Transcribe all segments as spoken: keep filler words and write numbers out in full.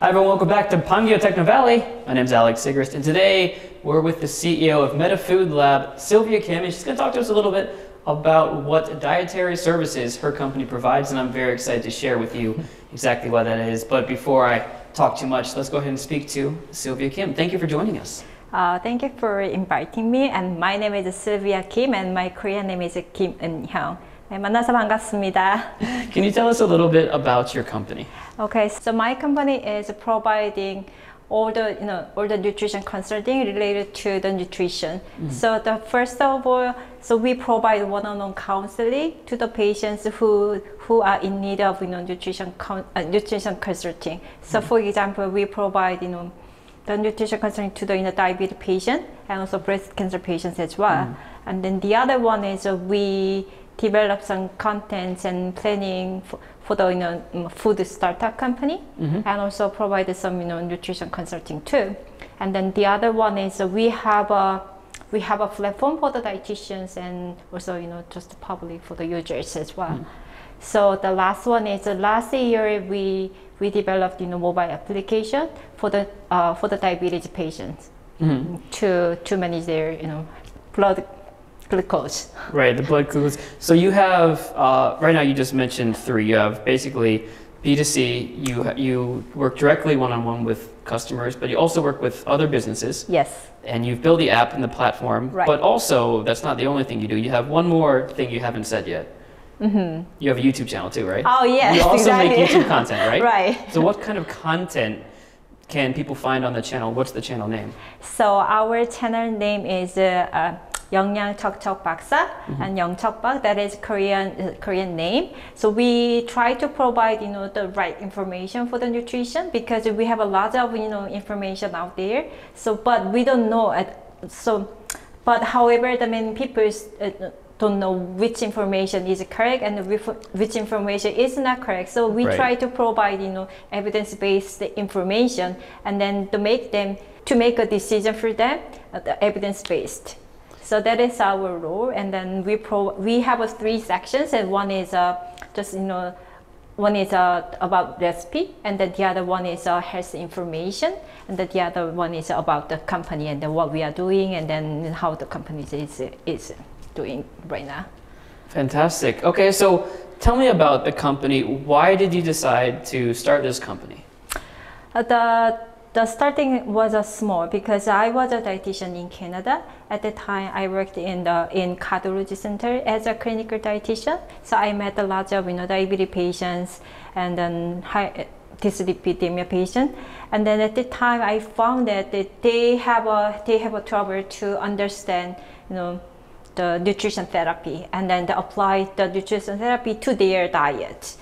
Hi everyone, welcome back to Pangyo Techno Valley. My name is Alex Sigrist, and today we're with the C E O of MediFood Lab, Sylvia Kim, and she's going to talk to us a little bit about what dietary services her company provides, and I'm very excited to share with you exactly what that is. But before I talk too much, let's go ahead and speak to Sylvia Kim. Thank you for joining us. Uh, thank you for inviting me, and my name is Sylvia Kim, and my Korean name is Kim Eun-hyung. 네, 만나서 반갑습니다. Can you tell us a little bit about your company? Okay, so my company is providing all the, you know, all the nutrition consulting related to the nutrition. Mm-hmm. So the first of all, so we provide one-on-one counseling to the patients who who are in need of, you know, nutrition con uh, nutrition consulting. So mm-hmm. for example, we provide, you know, the nutrition consulting to the, you know, diabetes patient and also breast cancer patients as well. Mm-hmm. And then the other one is uh, we develop some contents and planning for, for the, you know, food startup company, mm-hmm. and also provide some, you know, nutrition consulting too. And then the other one is uh, we have a we have a platform for the dietitians and also, you know, just the public for the users as well. Mm-hmm. So the last one is uh, last year we we developed, you know, mobile application for the uh, for the diabetes patients, mm-hmm. to to manage their, you know, blood glucose. Right, the blood glucose. So you have, uh, right now you just mentioned three. You have basically B two C, you, you work directly one-on-one with customers, but you also work with other businesses. Yes. And you've built the app and the platform, right. But also that's not the only thing you do. You have one more thing you haven't said yet. Mm-hmm. You have a YouTube channel too, right? Oh yes, you also exactly. make YouTube content, right? Right. So what kind of content can people find on the channel? What's the channel name? So our channel name is uh, uh, 영양 척척 박사, mm-hmm. and 영척박, that is Korean uh, Korean name. So we try to provide, you know, the right information for the nutrition, because we have a lot of, you know, information out there. So, but we don't know at so, but however, the many people uh, don't know which information is correct and which information is not correct. So we right. try to provide, you know, evidence-based information, and then to make them to make a decision for them, uh, the evidence-based. So that is our role, and then we pro we have uh, three sections, and one is uh, just, you know, one is uh, about recipe, and then the other one is uh, health information, and then the other one is about the company and then what we are doing, and then how the company is is doing right now. Fantastic. Okay, so tell me about the company. Why did you decide to start this company? Uh, the The starting was a small, because I was a dietitian in Canada. At the time, I worked in the in cardiology center as a clinical dietitian. So I met a lot of, you know, diabetes patients and then high dyslipidemia patients. And then at the time, I found that they have a they have a trouble to understand, you know, the nutrition therapy, and then to apply the nutrition therapy to their diet.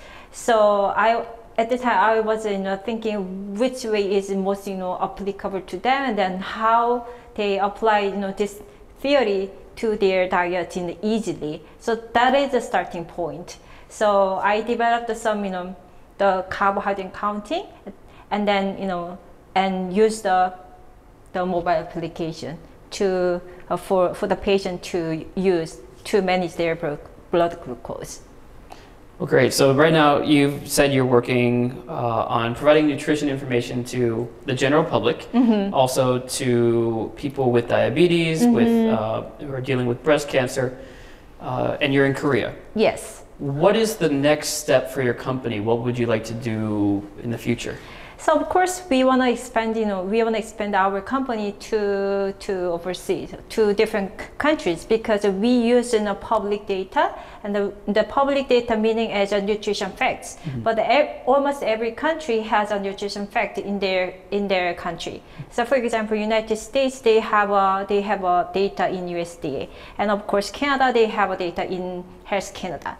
So I. At the time, I was, you know, thinking which way is most, you know, applicable to them, and then how they apply, you know, this theory to their diet, you know, easily. So that is the starting point. So I developed some, you know, the carbohydrate counting, and then, you know, and use the the mobile application to uh, for for the patient to use to manage their blood glucose. Well, great. So right now you've said you're working uh, on providing nutrition information to the general public, mm-hmm. also to people with diabetes, mm-hmm. with uh, who are dealing with breast cancer, uh, and you're in Korea. Yes. What is the next step for your company? What would you like to do in the future? So of course we want to expand, you know, we want to expand our company to to overseas, to different countries, because we use, you know, public data, and the, the public data meaning as a nutrition facts. Mm-hmm. But the, almost every country has a nutrition fact in their in their country. So for example, United States, they have a they have a data in U S D A, and of course Canada, they have a data in Health Canada.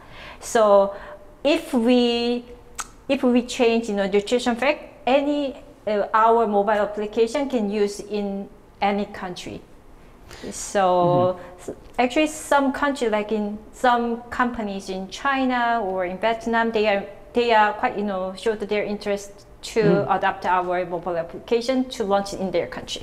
So if we if we change, you know, nutrition fact, any uh, our mobile application can use in any country. So, mm-hmm. so actually some country, like in some companies in China or in Vietnam, they are they are quite, you know, showed their interest to mm-hmm. adopt our mobile application to launch in their country.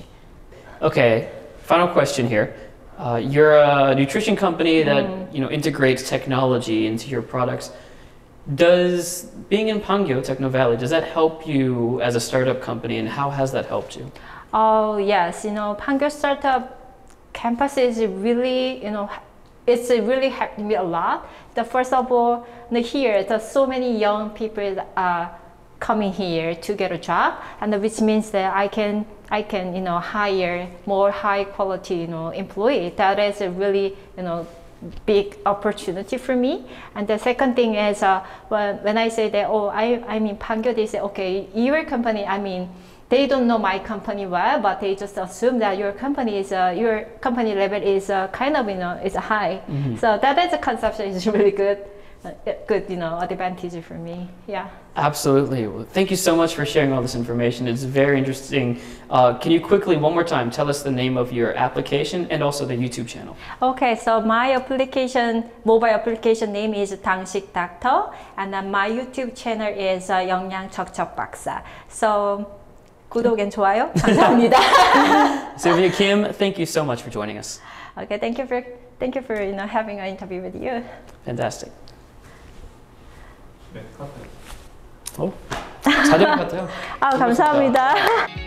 Okay, final question here. Uh, you're a nutrition company that, mm. you know, integrates technology into your products. Does being in Pangyo Techno Valley, does that help you as a startup company, and how has that helped you? Oh yes, you know, Pangyo Startup Campus is really, you know, it's really helped me a lot. The first of all, here, there's so many young people that are coming here to get a job, and which means that I can, I can, you know, hire more high quality, you know, employee. That is a really, you know, big opportunity for me. And the second thing is uh, when, when I say that, oh, I, I'm in Pangyo, they say, okay, your company, I mean, they don't know my company well, but they just assume that your company is, uh, your company level is uh, kind of, you know, is high. Mm-hmm. So that is a conception is really good, uh, good, you know, advantage for me. Yeah. Absolutely. Well, thank you so much for sharing all this information. It's very interesting. Uh, can you quickly, one more time, tell us the name of your application and also the YouTube channel? Okay, so my application, mobile application name is 당식 Doctor, and then my YouTube channel is uh, 영양 척척 박사. So 구독 and 좋아요. 감사합니다. Sylvia Kim, thank you so much for joining us. Okay, thank you for thank you for you know having an interview with you. Fantastic. 네, 카페. 어? 잘 된 것 같아요. 아, 감사합니다.